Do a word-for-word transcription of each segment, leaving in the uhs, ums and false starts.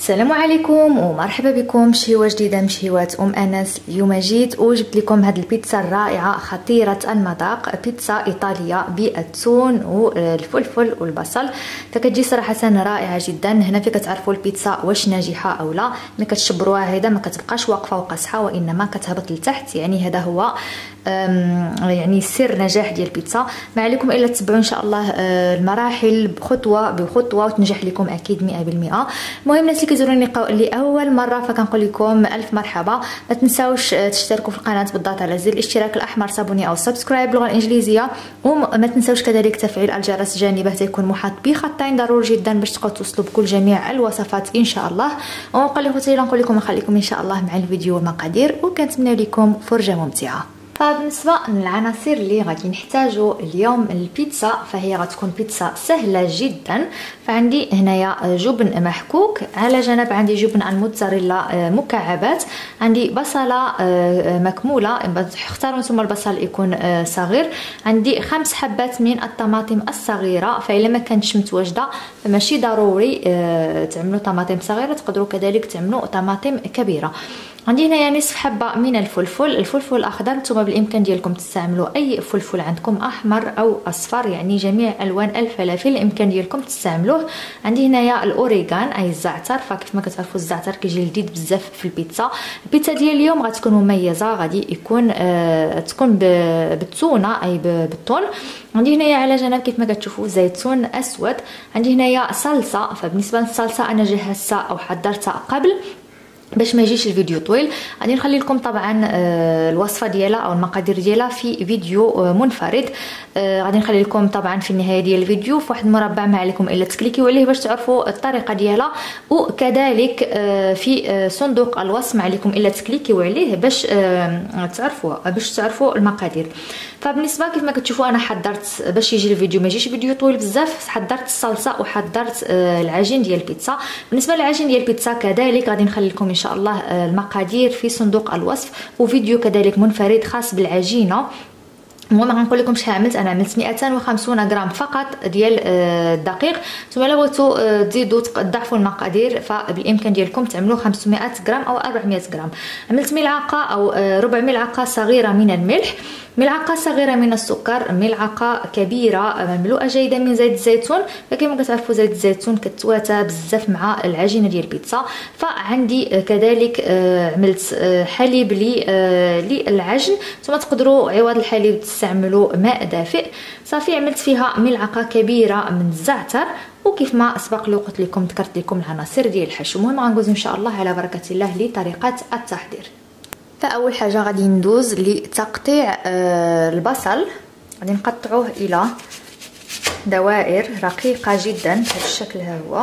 السلام عليكم ومرحبا بكم شهوة جديدة من شهوات ام انس. اليوم جيت وجبت لكم هذه البيتزا الرائعه خطيره المذاق، بيتزا ايطاليه بالتون والفلفل والبصل، فكتجي صراحه رائعه جدا. هنا فين كتعرفوا البيتزا واش ناجحه او لا، ملي كتشبروها هيدا ما كتبقاش واقفه وقاصحه وانما كتهبط لتحت، يعني هذا هو يعني سر نجاح ديال البيتزا. ما عليكم الا تتبعوا ان شاء الله المراحل خطوه بخطوه وتنجح لكم اكيد مئة بالمئة. المهم الناس اللي كيزوروني لاول مره فكنقول لكم الف مرحبا. ما تنساوش تشتركوا في القناه بالضغط على زر الاشتراك الاحمر صابوني او سبسكرايب باللغه الانجليزيه، وما تنساوش كذلك تفعيل الجرس جانبه تيكون محاط بخطين ضروري جدا باش تقدروا توصلوا بكل جميع الوصفات ان شاء الله. ونبقى لكم حتى نقول لكم نخليكم ان شاء الله مع الفيديو والمقادير، وكنتمنى لكم فرجه ممتعه. فبالنسبه للعناصر اللي غادي نحتاجو اليوم البيتزا، فهي غتكون بيتزا سهله جدا. فعندي هنايا جبن محكوك، على جنب عندي جبن الموتزاريلا مكعبات، عندي بصله مكموله، اختاروا نتوما البصل يكون صغير، عندي خمس حبات من الطماطم الصغيره، فإلا ما كانتش متواجده فماشي ضروري تعملوا طماطم صغيره، تقدروا كذلك تعملوا طماطم كبيره. عندي هنايا نصف حبه من الفلفل، الفلفل الاخضر نتوما بالامكان ديالكم تستعملوا اي فلفل عندكم احمر او اصفر، يعني جميع الوان الفلافل الامكان ديالكم تستعملوه. عندي هنايا الاوريغان اي الزعتر، فكيف ما كتعرفوا الزعتر كيجي لذيذ بزاف في البيتزا. البيتزا ديال اليوم غتكون مميزه، غادي يكون آه تكون بالتونه اي بالثوم. عندي هنايا على جنب كيف ما كتشوفوا زيتون اسود، عندي هنايا صلصه. فبالنسبه للصلصه انا جهزتها او حضرتها قبل باش ما يجيش الفيديو طويل، غادي نخلي لكم طبعا الوصفه ديالها او المقادير ديالها في فيديو منفرد، غادي نخلي لكم طبعا في النهايه ديال الفيديو في واحد المربع، ما عليكم الا تكليكيو عليه باش تعرفوا الطريقه ديالها، وكذلك في صندوق الوصف ما عليكم الا تكليكيو عليه باش تعرفوها باش تعرفوا المقادير. فبالنسبه كيف ما كتشوفوا انا حضرت باش يجي الفيديو ما يجيش فيديو طويل بزاف، حضرت الصلصه وحضرت العجين ديال البيتزا. بالنسبه للعجين ديال البيتزا كذلك غادي نخلي لكم ان شاء الله المقادير في صندوق الوصف، وفيديو كذلك منفرد خاص بالعجينه. المهم غنقول لكم شحال عملت. انا عملت مئتين وخمسين غرام فقط ديال الدقيق، نتوما الا بغيتوا تزيدوا تضاعفوا المقادير فبالامكان ديالكم تعملوا خمسمائة غرام او أربعمائة غرام. عملت ملعقه او ربع ملعقه صغيره من الملح، ملعقه صغيره من السكر، ملعقه كبيره مملوءه جيدا من زيت الزيتون. فكما كتعرفوا زيت الزيتون كتواتى بزاف مع العجينه ديال البيتزا. فعندي كذلك عملت حليب للعجن، ثم تقدروا عوض الحليب تستعملوا ماء دافئ. صافي عملت فيها ملعقه كبيره من الزعتر، وكيف ما سبق لي قلت لكم ذكرت لكم العناصر ديال الحشو. المهم غندوز ان شاء الله على بركه الله لطريقه التحضير. فاول حاجه غادي ندوز لتقطيع البصل، غادي نقطعوه الى دوائر رقيقه جدا بهذا الشكل. ها هو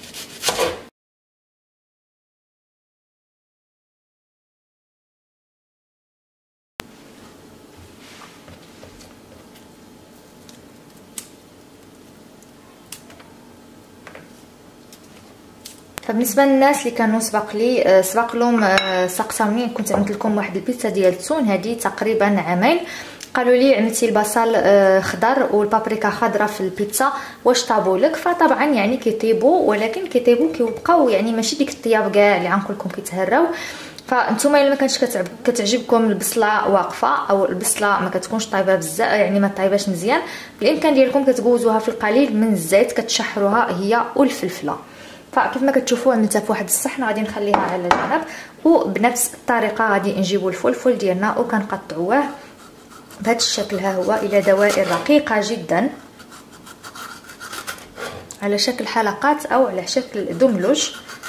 فبالنسبه للناس اللي كانوا سبق لي سبق لهم سقساوني، كنت عملت لكم واحد البيتزا ديال التون هذه تقريبا عامين، قالوا لي عملتي البصل خضر والبابريكا خضراء في البيتزا واش طابوا لك؟ فطبعا يعني كيطيبوا، ولكن كيطيبوا كيبقاو يعني ماشي ديك الطياب كاع اللي غنقول لكم كيتهراو. فانتوما الا ما كانتش كتعجبكم البصله واقفه او البصله ما كتكونش طايبه بزاف، يعني ما طايباش مزيان، بالامكان ديالكم كتجوزوها في القليل من الزيت كتشحروها هي والفلفله. فكيف ما كتشوفوا عملتها في واحد الصحن غادي نخليها على جنب، وبنفس الطريقه غادي نجيبوا الفلفل ديالنا وكنقطعوه بهذا الشكل. ها هو الى دوائر رقيقه جدا على شكل حلقات او على شكل دملج.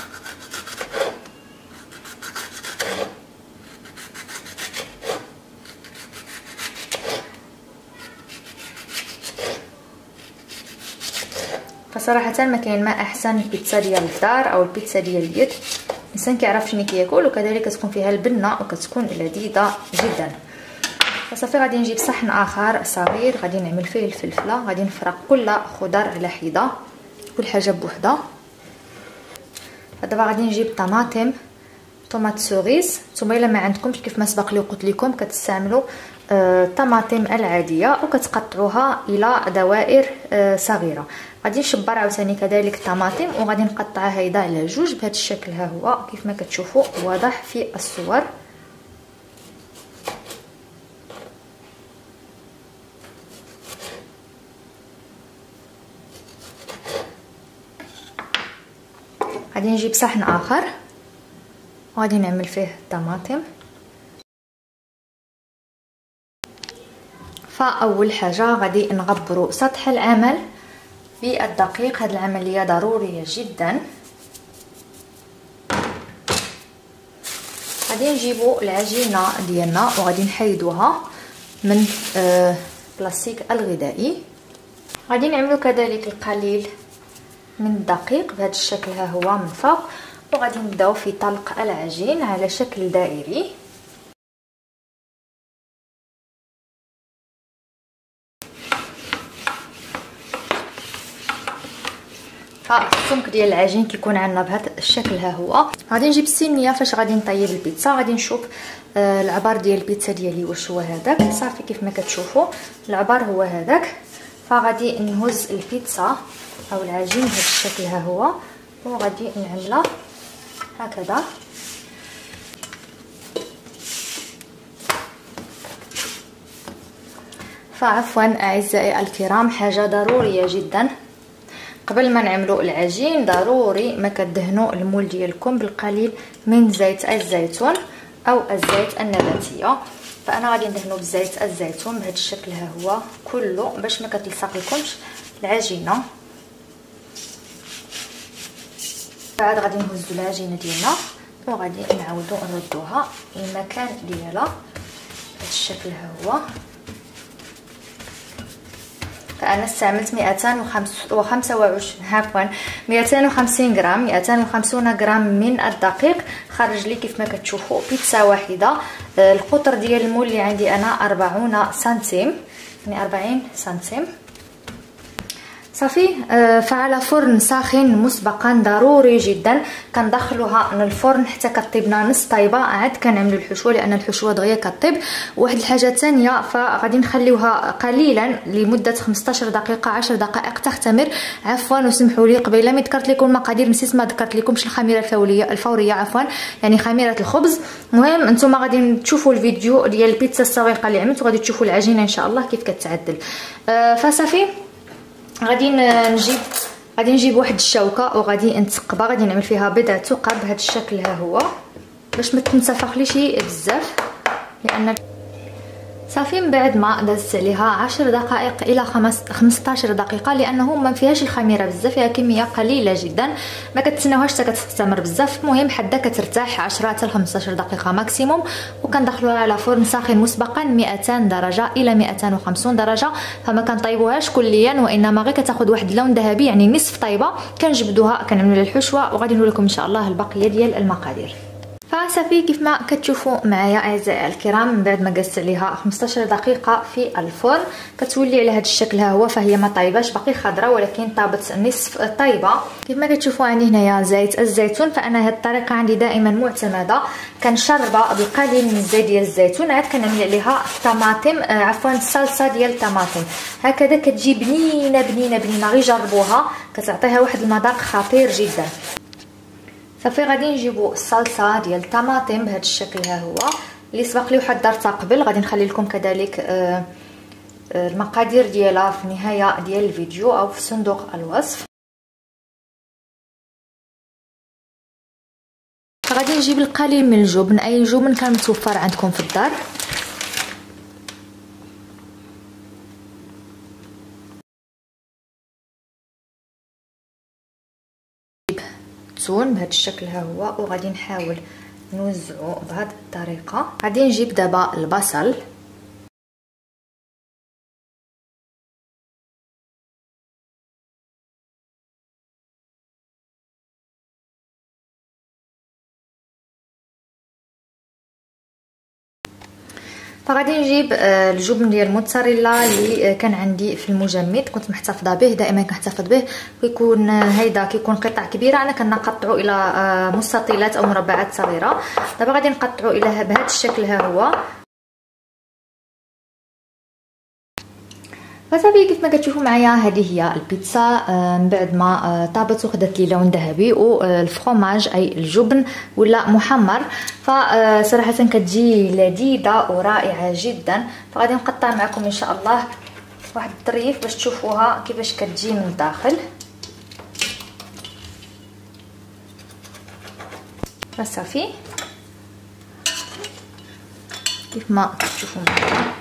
فصراحه ما كاين ما احسن البيتزا ديال الدار او البيتزا ديال اليد، الانسان كيعرف شنو كياكل، وكذلك كتكون فيها البنه وكتكون لذيذه جدا. فصافي غادي نجيب صحن اخر صغير غادي نعمل فيه الفلفله، غادي نفرق كل خضر على حده كل حاجه بوحدها. فدابا غادي نجيب طماطم طوماط سوريز. نتوما الا ما عندكمش كيف ما سبق لي قلت لكم كتستعملوا الطماطم آه العاديه وكتقطعوها الى دوائر آه صغيره. غادي نشبر عاوتاني كذلك الطماطم وغادي نقطعها هيدا على جوج بهذا الشكل. ها هو كيف ما كتشوفوا واضح في الصور. غادي نجيب صحن اخر وغادي نعمل فيه الطماطم. فاول حاجه غادي نغبروا سطح العمل بالدقيق. هذه العمليه ضروريه جدا. غادي نجيبوا العجينه ديالنا وغادي نحيدوها من آه بلاستيك الغذائي. غادي نعملوا كذلك القليل من الدقيق بهذا الشكل. ها هو من فوق. وغادي نبداو في طلق العجين على شكل دائري. فالسمك ديال العجين كيكون عندنا بهذا الشكل. ها هو غادي نجيب السنيه فاش غادي نطيب البيتزا. غادي نشوف آه العبار ديال البيتزا ديالي واش هو هذاك. صافي كيف ما كتشوفوا العبار هو هذاك. فغادي نهز البيتزا او العجين بهذا الشكل. ها هو وغادي نعملها هكذا. فعفوا اعزائي الكرام، حاجه ضروريه جدا قبل ما نعملوا العجين ضروري ما كدهنوا المول ديالكم بالقليل من زيت الزيتون او الزيت النباتيه. فانا غادي ندهنوا بزيت الزيتون بهذا الشكل. ها هو كله باش ما كتلصق لكمش العجينه. بعد غادي نهزوا العجينه ديالنا وغادي نعاودوا نردوها للمكان ديالها بهذا الشكل. ها هو فانا استعملت مئتين وخمسة وعشرين عفوا مئتين وخمسين غرام مئتين وخمسين غرام من الدقيق. خرج لي كيف ما كتشوفوا بيتزا واحده. القطر ديال المول اللي عندي انا أربعين سنتيم يعني أربعين سنتيم. صافي. فعلى فرن ساخن مسبقا ضروري جدا. كندخلوها للفرن حتى كطيب لنا نص طيبه. عاد كنعملوا الحشوه لان الحشوه دغيا كطيب. واحد الحاجه ثانيه فغادي نخليوها قليلا لمده خمسطاش دقيقه عشر دقائق تختمر. عفوا وسمحوا لي قبيله ملي ذكرت لكم المقادير نسيت ما ذكرت لكمش الخميره الفوريه الفوريه عفوا يعني خميره الخبز. المهم انتم غادي تشوفوا الفيديو ديال البيتزا السويقه اللي عملت وغادي تشوفوا العجينه ان شاء الله كيف كتعدل. أه فصافي غادي نجيب غادي نجيب واحد الشوكه وغادي نثقبها. غادي نعمل فيها بضع ثقب بهذا الشكل. ها هو باش ما تنتفخليش بزاف لان صافي. من بعد ما دازت عليها عشر دقائق الى خمسطاش دقيقه لانه ما فيهاش الخميره بزاف، فيها كميه قليله جدا ما كتسناوهاش حتى كتختمر بزاف. المهم حدا كترتاح عشرة حتى خمسطاش دقيقه ماكسيموم. وكندخلوها على فرن ساخن مسبقا مئتين درجه الى مئتين وخمسين درجه. فما كنطيبوهاش كليا وانما غير كتاخذ واحد اللون ذهبي يعني نصف طيبه. كنجبدوها كنعملوا لها الحشوه وغادي نقول لكم ان شاء الله البقيه ديال المقادير. فصافي كيف ما كتشوفوا معايا اعزائي الكرام من بعد ما جلست عليها خمسطاش دقيقه في الفرن كتولي على هذا الشكل. ها هو فهي ما طايباش باقي خضراء ولكن طابت نصف الطيبه. كيف ما كتشوفوا عندي هنايا زيت الزيتون. فانا هذه الطريقه عندي دائما معتمده. كنشربها بقليل من الزيت ديال الزيتون عاد كنعمل عليها الطماطم آه عفوا الصلصه ديال الطماطم. هكذا كتجي بنينه بنينه بنينه. غير جربوها كتعطيها واحد المذاق خطير جدا. صافي غادي نجيبوا الصلصه ديال الطماطم بهذا الشكل. ها هو اللي سبق لي وحضرتها قبل. غادي نخلي لكم كذلك آه آه المقادير ديالها في النهايه ديال الفيديو او في صندوق الوصف. غادي نجيب القليل من الجبن، اي جبن كان متوفر عندكم في الدار. الزيتون بهذا الشكل. ها هو وغادي نحاول نوزعو بهذه الطريقه. غادي نجيب دابا البصل فغادي نجيب الجبن ديال الموتزاريلا اللي كان عندي في المجمد، كنت محتفظه به، دائما كنحتفظ به، ويكون هيدا كيكون قطع كبيره، انا كنقطعو الى مستطيلات او مربعات صغيره. دابا غادي نقطعو الى بهذا الشكل ها هو. فصافي كيف ما كتشوفوا معايا هذه هي البيتزا من بعد ما طابت وخدت لي لون ذهبي، والفرomاج اي الجبن ولا محمر، فصراحه كتجي لذيذه ورائعه جدا. فغادي نقطع معكم ان شاء الله واحد الطريف باش تشوفوها كيفاش كتجي من الداخل. فصافي كيف ما كتشوفوا معايا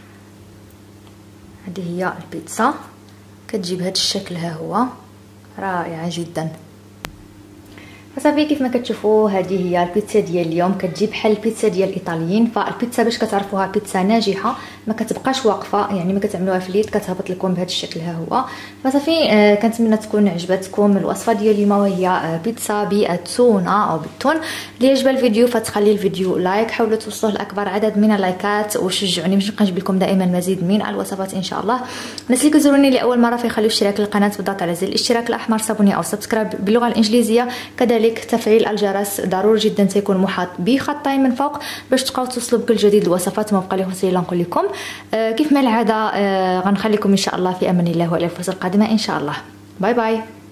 هذه هي البيتزا، كتجي بهذا الشكل ها هو، رائعه جدا. فصافي كيف ما كتشوفوا هذه هي البيتزا ديال اليوم، كتجي بحال البيتزا ديال الايطاليين. فالبيتزا باش كتعرفوها بيتزا ناجحه ما كتبقاش واقفه، يعني ما كتعملوها في اليد، كتهبط لكم بهذا الشكل ها هو. فصافي آه كنتمنى تكون عجبتكم الوصفه ديال اليوم، وهي آه بيتزا بالتونه او بالتون. اللي عجبها الفيديو فتخلي الفيديو لايك، حاولوا توصلوا لاكبر عدد من اللايكات وشجعوني باش نبقى نجيب لكم دائما مزيد من الوصفات ان شاء الله. الناس اللي كيزوروني لاول مره فيخليوا اشتراك للقناه بالضغط على زر الاشتراك الاحمر، صابوني او سبسكرايب باللغه الانجليزيه، كذلك تفعيل الجرس ضروري جدا سيكون محاط بخطين من فوق باش تبقاو توصلوا بكل جديد الوصفات. ما بقى لي غير نقول لكم آه كيف ما العاده آه غنخليكم ان شاء الله في امان الله والى الفصل القادمه ان شاء الله. باي باي.